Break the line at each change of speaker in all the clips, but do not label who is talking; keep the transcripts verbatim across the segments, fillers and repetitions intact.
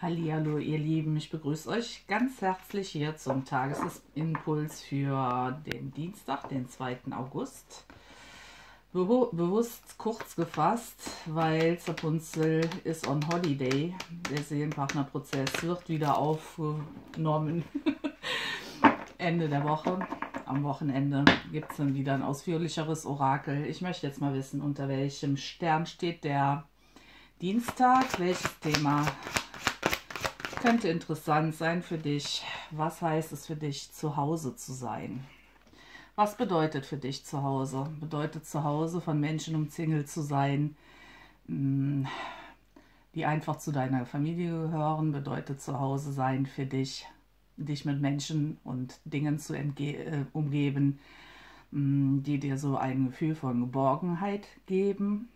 Hallihallo ihr Lieben, ich begrüße euch ganz herzlich hier zum Tagesimpuls für den Dienstag, den zweiten August. Be bewusst kurz gefasst, weil Rapunzel ist on Holiday. Der Seelenpartnerprozess wird wieder aufgenommen. Ende der Woche. Am Wochenende gibt es dann wieder ein ausführlicheres Orakel. Ich möchte jetzt mal wissen, unter welchem Stern steht der Dienstag, welches Thema könnte interessant sein für dich. Was heißt es für dich, zu Hause zu sein? Was bedeutet für dich zu Hause? Bedeutet zu Hause von Menschen umzingelt zu sein, die einfach zu deiner Familie gehören? Bedeutet zu Hause sein für dich, dich mit Menschen und Dingen zu äh, umgeben, die dir so ein Gefühl von Geborgenheit geben?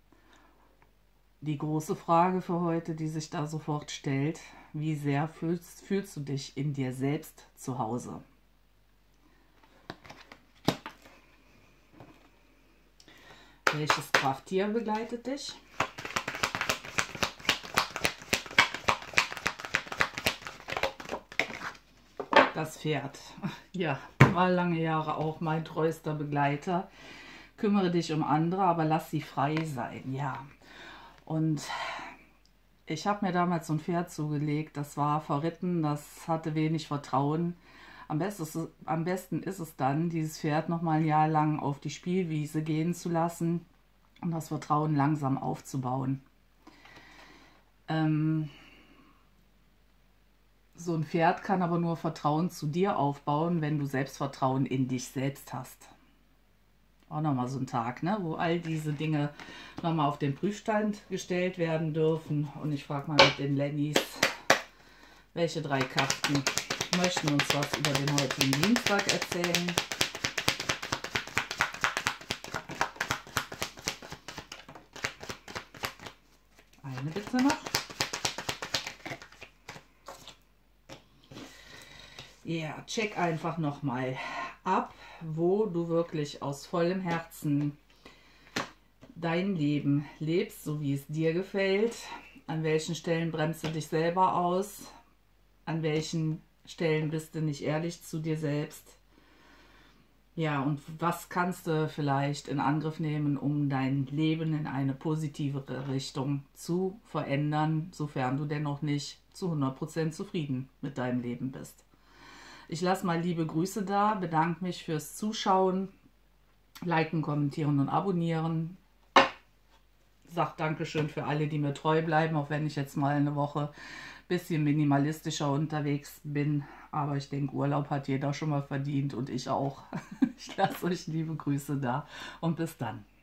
Die große Frage für heute, die sich da sofort stellt: Wie sehr fühlst, fühlst du dich in dir selbst zu Hause? Welches Krafttier begleitet dich? Das Pferd. Ja, war lange Jahre auch mein treuester Begleiter. Kümmere dich um andere, aber lass sie frei sein. Ja. Und ich habe mir damals so ein Pferd zugelegt, das war verritten, das hatte wenig Vertrauen. Am besten, ist es, am besten ist es dann, dieses Pferd noch mal ein Jahr lang auf die Spielwiese gehen zu lassen und das Vertrauen langsam aufzubauen. Ähm, so ein Pferd kann aber nur Vertrauen zu dir aufbauen, wenn du Selbstvertrauen in dich selbst hast. Auch nochmal so ein Tag, ne, wo all diese Dinge nochmal auf den Prüfstand gestellt werden dürfen. Und ich frage mal mit den Lennys, welche drei Karten möchten uns was über den heutigen Dienstag erzählen? Eine bitte noch. Ja, check einfach nochmal ab, wo du wirklich aus vollem Herzen dein Leben lebst, so wie es dir gefällt. An welchen Stellen bremst du dich selber aus? An welchen Stellen bist du nicht ehrlich zu dir selbst? Ja, und was kannst du vielleicht in Angriff nehmen, um dein Leben in eine positivere Richtung zu verändern, sofern du dennoch nicht zu hundert Prozent zufrieden mit deinem Leben bist? Ich lasse mal liebe Grüße da, bedanke mich fürs Zuschauen, liken, kommentieren und abonnieren. Sag Dankeschön für alle, die mir treu bleiben, auch wenn ich jetzt mal eine Woche ein bisschen minimalistischer unterwegs bin. Aber ich denke, Urlaub hat jeder schon mal verdient und ich auch. Ich lasse euch liebe Grüße da und bis dann.